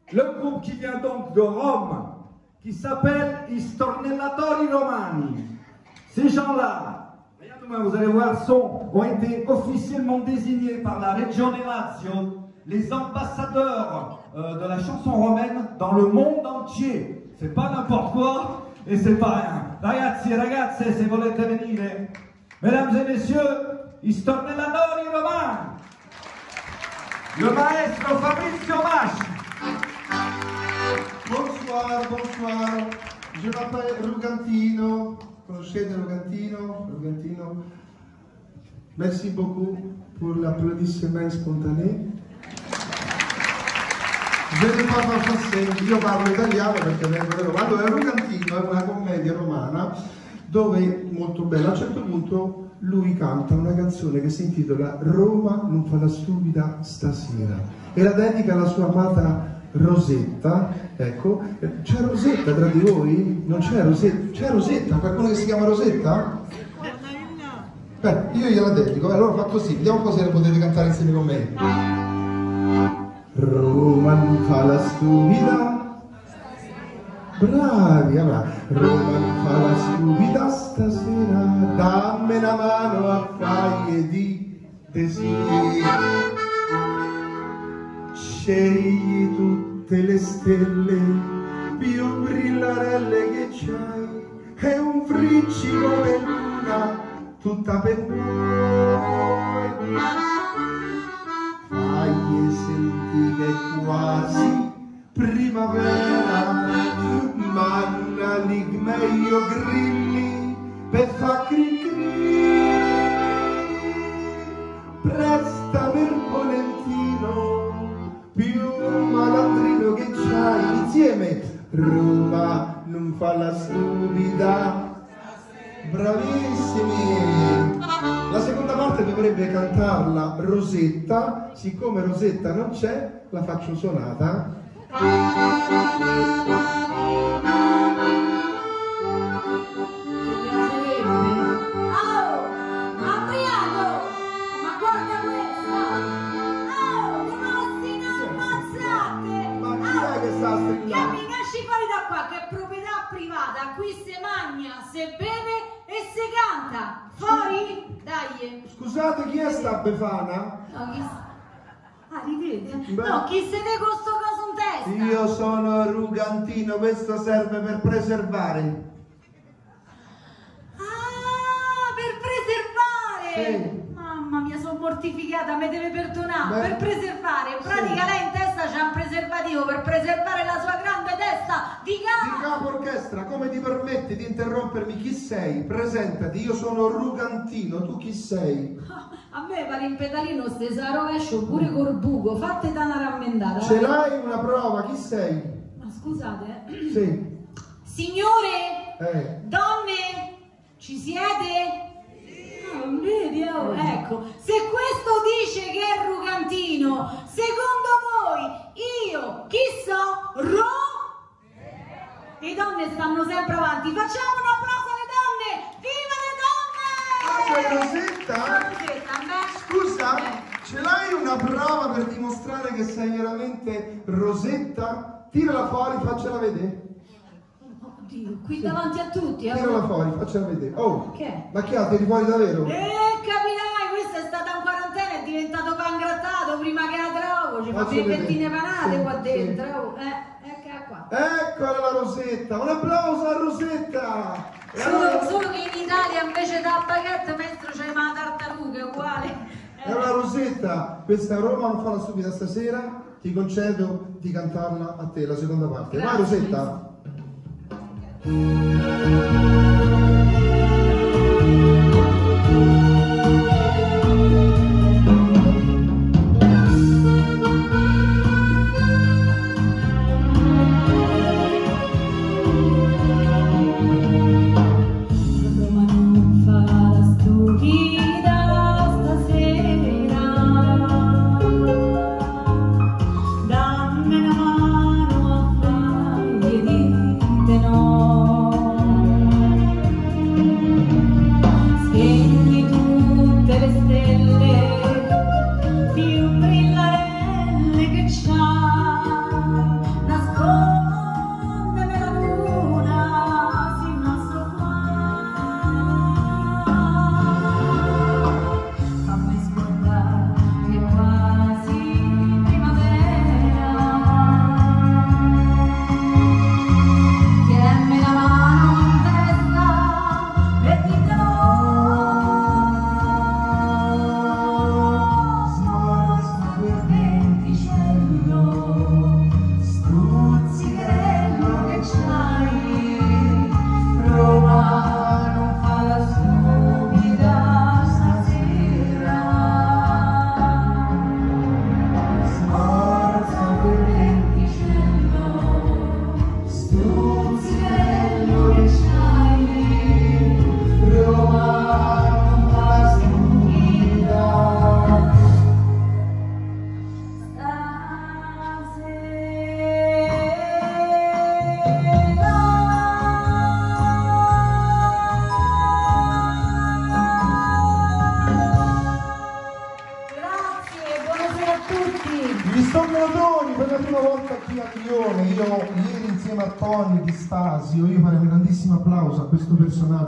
Le groupe qui vient donc de Rome, qui s'appelle I Stornellatori Romani. Ces gens-là, vous allez voir, ont été officiellement désignés par la Regione Lazio les ambassadeurs de la chanson romaine dans le monde entier. C'est pas n'importe quoi et c'est pas rien. Ragazzi e ragazze, se volete venire, mesdames et messieurs, I Stornellatori Romani, le maestro Fabrizio Masci. Bonsoir, bonsoir, je m'appelle Rugantino, conoscete Rugantino? Merci beaucoup pour l'applaudissement spontané. Je ne parle français, io parlo italiano perché vengo da Roma. Allora, Rugantino è una commedia romana dove, molto bella, a un certo punto lui canta una canzone che si intitola Roma non fa la stupida stasera e la dedica alla sua amata Rosetta. Ecco, c'è Rosetta tra di voi? Non c'è Rosetta? C'è Rosetta? Qualcuno che si chiama Rosetta? Beh, io gliela dedico, allora fa così, vediamo un po' se le potete cantare insieme con me. Roma non fa la stupida, bravi, allora. Roma non fa la stupida stasera, dammi una mano a faglie di desideri. Scegli tutte le stelle più brillarelle che c'hai, è un fricci come luna tutta per noi. Fagli senti che è quasi primavera, manna meglio grilli per fa cri-cri. Prestami il volentino più malandrino che c'hai, insieme. Roma non fa la stupida. Bravissimi! La seconda parte dovrebbe cantarla Rosetta, siccome Rosetta non c'è, la faccio sonata. Esci fuori da qua, che è proprietà privata, qui si mangia, si beve e si canta. Fuori? Dai. Scusate, chi è sta Befana? No, chi... Ah, ridete? No, chi siete con sto coso in testa? Io sono Rugantino, questo serve per preservare. Ah, per preservare? Sì. Mamma mia, sono mortificata, mi deve perdonare. Beh, per preservare, in pratica sì. lei in testa c'ha un preservativo per preservare la sua grande testa di capo orchestra. Come ti permetti di interrompermi? Chi sei? Presentati, io sono Rugantino, tu chi sei? A me pare in pedalino stesa rovescio pure col buco, fate da una rammendata. Ce l'hai una prova, chi sei? Ma scusate, Sì. Signore, donne, ci siete? Non vedi, oh, ecco, se questo dice che è Rugantino, secondo voi io chi so? Le donne stanno sempre avanti, facciamo un applauso alle donne, viva le donne! Ah, sei Rosetta? Rosetta, beh. Scusa, ce l'hai una prova per dimostrare che sei veramente Rosetta? Tirala fuori, faccela vedere. Oddio, qui davanti a tutti, Tirala fuori, faccela vedere. Oh, che? ma che ha? Tiri fuori davvero? Capirai, questo è stato in quarantena, è diventato pangrattato prima che la trovo, ci fa Faccio le fettine vedere. panate Sì, qua dentro. sì. Oh, eccola qua. Eccola la Rosetta, un applauso a Rosetta! Solo che in Italia invece da baguette maestro c'è una tartaruga, è uguale. È una Rosetta, questa Roma non fa la stupida stasera, ti concedo di cantarla a te, la seconda parte. Vai Rosetta! Dammi una mano a fargli dite no. per la prima volta qui a Lione, io ieri insieme a Tony Di Stasio, io farei un grandissimo applauso a questo personaggio.